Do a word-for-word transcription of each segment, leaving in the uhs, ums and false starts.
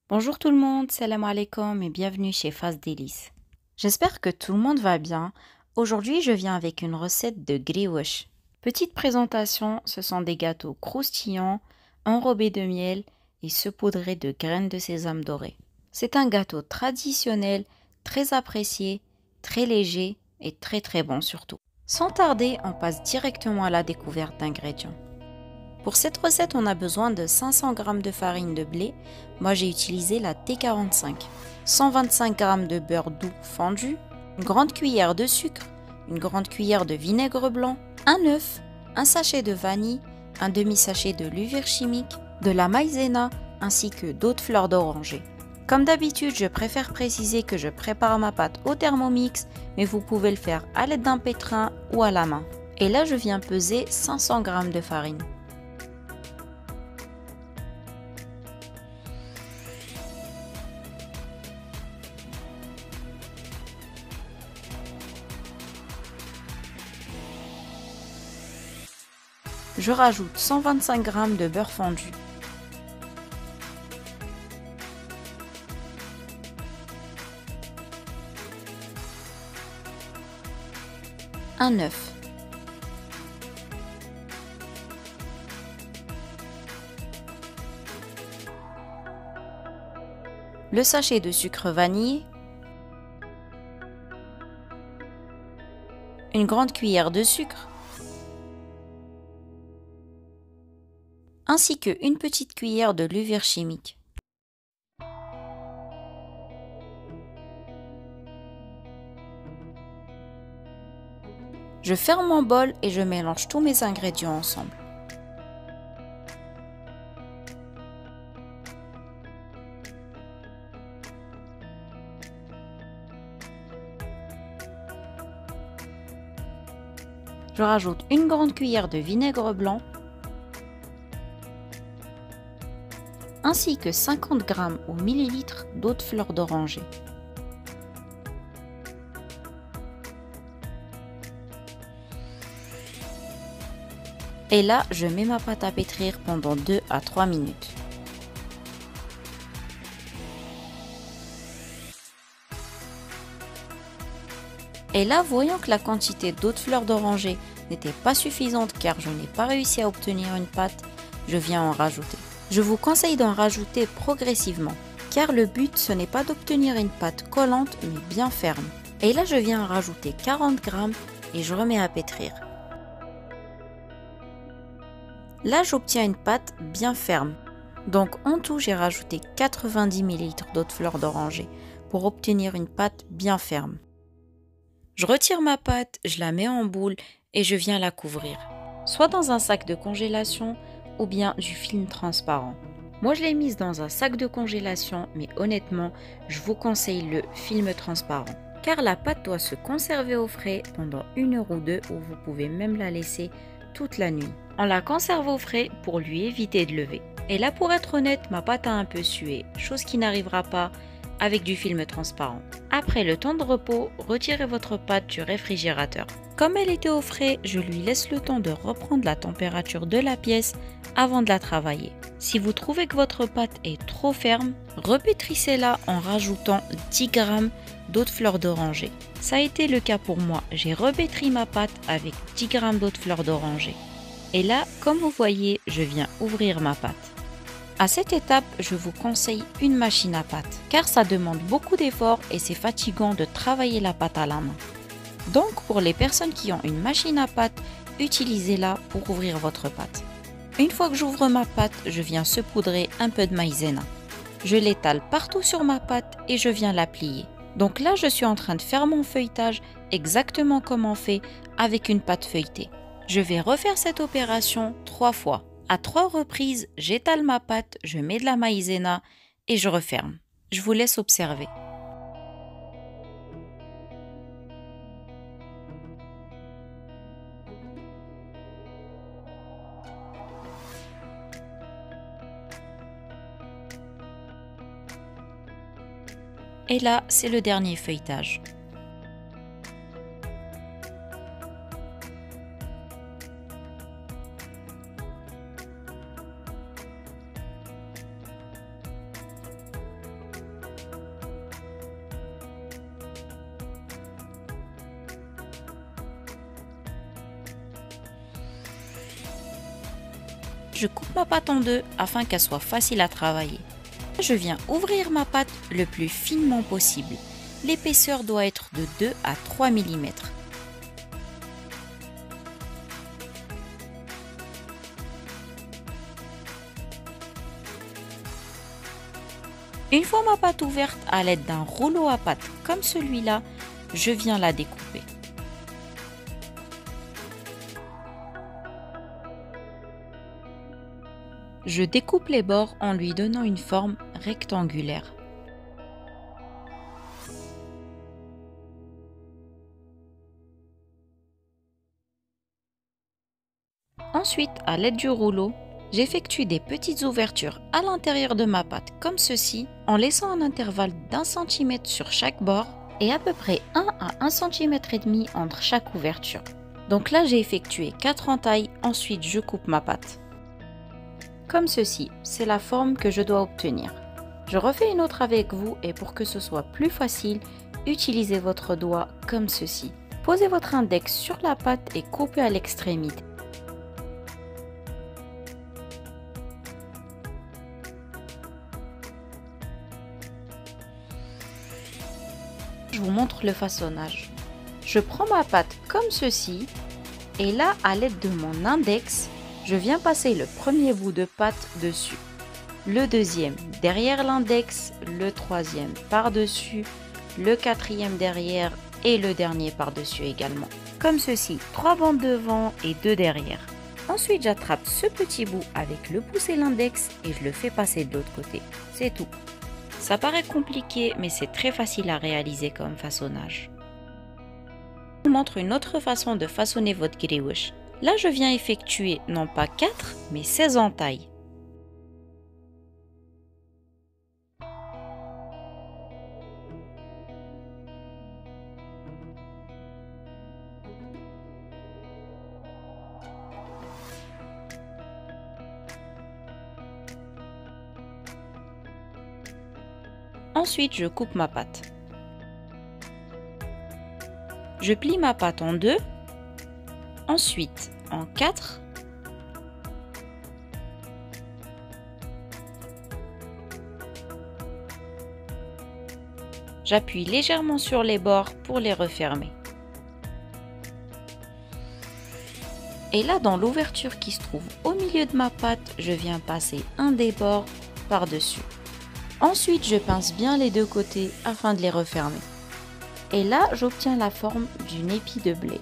Bonjour tout le monde, salam alaikum et bienvenue chez Faz Délices. J'espère que tout le monde va bien. Aujourd'hui, je viens avec une recette de grioche. Petite présentation, ce sont des gâteaux croustillants, enrobés de miel et saupoudrés de graines de sésame dorées. C'est un gâteau traditionnel, très apprécié, très léger et très très bon surtout. Sans tarder, on passe directement à la découverte d'ingrédients. Pour cette recette, on a besoin de cinq cents grammes de farine de blé. Moi, j'ai utilisé la T quarante-cinq. cent vingt-cinq grammes de beurre doux fondu, une grande cuillère de sucre, une grande cuillère de vinaigre blanc, un œuf, un sachet de vanille, un demi-sachet de levure chimique, de la maïzena ainsi que d'autres fleurs d'oranger. Comme d'habitude, je préfère préciser que je prépare ma pâte au Thermomix, mais vous pouvez le faire à l'aide d'un pétrin ou à la main. Et là, je viens peser cinq cents grammes de farine. Je rajoute cent vingt-cinq grammes de beurre fondu. Un œuf. Le sachet de sucre vanillé. Une grande cuillère de sucre. Ainsi que une petite cuillère de levure chimique. Je ferme mon bol et je mélange tous mes ingrédients ensemble. Je rajoute une grande cuillère de vinaigre blanc ainsi que cinquante grammes au millilitre d'eau de fleur d'oranger. Et là, je mets ma pâte à pétrir pendant deux à trois minutes. Et là, voyant que la quantité d'eau de fleur d'oranger n'était pas suffisante car je n'ai pas réussi à obtenir une pâte, je viens en rajouter. Je vous conseille d'en rajouter progressivement, car le but ce n'est pas d'obtenir une pâte collante mais bien ferme. Et là, je viens en rajouter quarante grammes et je remets à pétrir. Là, j'obtiens une pâte bien ferme. Donc en tout, j'ai rajouté quatre-vingt-dix millilitres d'eau de fleur d'oranger pour obtenir une pâte bien ferme. Je retire ma pâte, je la mets en boule et je viens la couvrir, soit dans un sac de congélation ou bien du film transparent. Moi, je l'ai mise dans un sac de congélation, mais honnêtement, je vous conseille le film transparent, car la pâte doit se conserver au frais pendant une heure ou deux, ou vous pouvez même la laisser toute la nuit. On la conserve au frais pour lui éviter de lever. Et là, pour être honnête, ma pâte a un peu sué, chose qui n'arrivera pas avec du film transparent. Après le temps de repos, retirez votre pâte du réfrigérateur. Comme elle était au frais, je lui laisse le temps de reprendre la température de la pièce avant de la travailler. Si vous trouvez que votre pâte est trop ferme, repétrissez-la en rajoutant dix grammes d'eau de fleur d'oranger. Ça a été le cas pour moi, j'ai repétri ma pâte avec dix grammes d'eau de fleur d'oranger. Et là, comme vous voyez, je viens ouvrir ma pâte. À cette étape, je vous conseille une machine à pâte, car ça demande beaucoup d'efforts et c'est fatigant de travailler la pâte à la main. Donc, pour les personnes qui ont une machine à pâte, utilisez-la pour ouvrir votre pâte. Une fois que j'ouvre ma pâte, je viens saupoudrer un peu de maïzena. Je l'étale partout sur ma pâte et je viens la plier. Donc là, je suis en train de faire mon feuilletage exactement comme on fait avec une pâte feuilletée. Je vais refaire cette opération trois fois. À trois reprises, j'étale ma pâte, je mets de la maïzena et je referme. Je vous laisse observer. Et là, c'est le dernier feuilletage. je coupe ma pâte en deux afin qu'elle soit facile à travailler. Je viens ouvrir ma pâte le plus finement possible. L'épaisseur doit être de deux à trois millimètres. Une fois ma pâte ouverte à l'aide d'un rouleau à pâte comme celui-là, je viens la découper. Je découpe les bords en lui donnant une forme rectangulaire. Ensuite, à l'aide du rouleau, j'effectue des petites ouvertures à l'intérieur de ma pâte comme ceci, en laissant un intervalle d'un centimètre sur chaque bord et à peu près un à un centimètre et demi entre chaque ouverture. Donc là, j'ai effectué quatre entailles, ensuite je coupe ma pâte. Comme ceci, c'est la forme que je dois obtenir. Je refais une autre avec vous et pour que ce soit plus facile, utilisez votre doigt comme ceci. Posez votre index sur la pâte et coupez à l'extrémité. Je vous montre le façonnage. Je prends ma pâte comme ceci et là, à l'aide de mon index, je viens passer le premier bout de pâte dessus, le deuxième derrière l'index, le troisième par-dessus, le quatrième derrière et le dernier par-dessus également. Comme ceci, trois bandes devant et deux derrière. Ensuite, j'attrape ce petit bout avec le pouce et l'index et je le fais passer de l'autre côté. C'est tout. Ça paraît compliqué, mais c'est très facile à réaliser comme façonnage. Je vous montre une autre façon de façonner votre grillage. Là, je viens effectuer non pas quatre, mais seize entailles. Ensuite, je coupe ma pâte. Je plie ma pâte en deux, ensuite en quatre, j'appuie légèrement sur les bords pour les refermer. Et là, dans l'ouverture qui se trouve au milieu de ma pâte, je viens passer un des bords par-dessus. Ensuite, je pince bien les deux côtés afin de les refermer. Et là, j'obtiens la forme d'une épi de blé.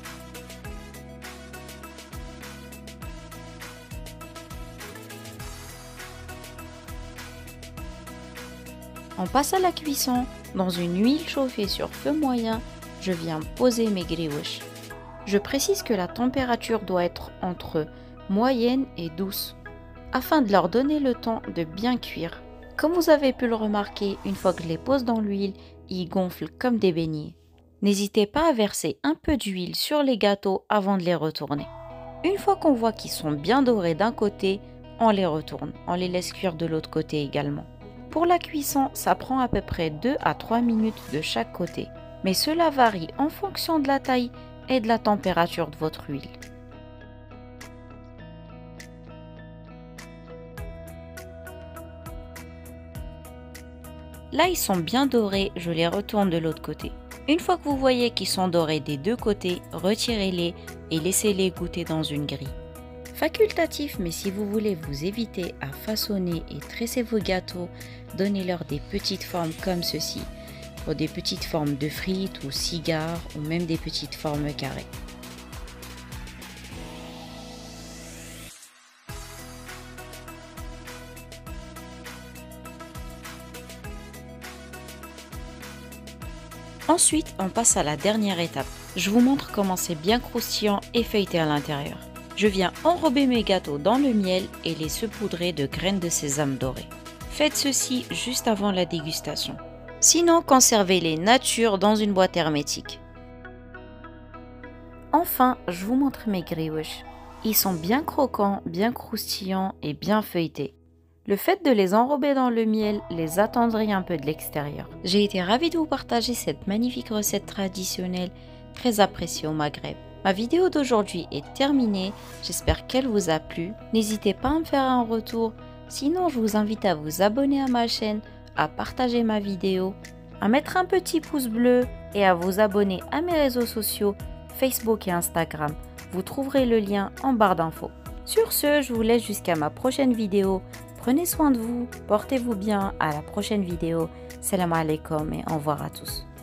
On passe à la cuisson. Dans une huile chauffée sur feu moyen, je viens poser mes grillwash. Je précise que la température doit être entre moyenne et douce, afin de leur donner le temps de bien cuire. Comme vous avez pu le remarquer, une fois que je les pose dans l'huile, ils gonflent comme des beignets. N'hésitez pas à verser un peu d'huile sur les gâteaux avant de les retourner. Une fois qu'on voit qu'ils sont bien dorés d'un côté, on les retourne. On les laisse cuire de l'autre côté également. Pour la cuisson, ça prend à peu près deux à trois minutes de chaque côté. Mais cela varie en fonction de la taille et de la température de votre huile. Là, ils sont bien dorés, je les retourne de l'autre côté. Une fois que vous voyez qu'ils sont dorés des deux côtés, retirez-les et laissez-les goûter dans une grille. Facultatif, mais si vous voulez vous éviter à façonner et tresser vos gâteaux, donnez-leur des petites formes comme ceci, pour des petites formes de frites ou cigares ou même des petites formes carrées. Ensuite, on passe à la dernière étape. Je vous montre comment c'est bien croustillant et feuilleté à l'intérieur. Je viens enrober mes gâteaux dans le miel et les saupoudrer de graines de sésame dorées. Faites ceci juste avant la dégustation. Sinon, conservez-les nature dans une boîte hermétique. Enfin, je vous montre mes grillwash. Ils sont bien croquants, bien croustillants et bien feuilletés. Le fait de les enrober dans le miel les attendrit un peu de l'extérieur. J'ai été ravie de vous partager cette magnifique recette traditionnelle très appréciée au Maghreb. Ma vidéo d'aujourd'hui est terminée, j'espère qu'elle vous a plu. N'hésitez pas à me faire un retour, sinon je vous invite à vous abonner à ma chaîne, à partager ma vidéo, à mettre un petit pouce bleu et à vous abonner à mes réseaux sociaux, Facebook et Instagram. Vous trouverez le lien en barre d'infos. Sur ce, je vous laisse jusqu'à ma prochaine vidéo. Prenez soin de vous, portez-vous bien, à la prochaine vidéo. Salam alaikum et au revoir à tous.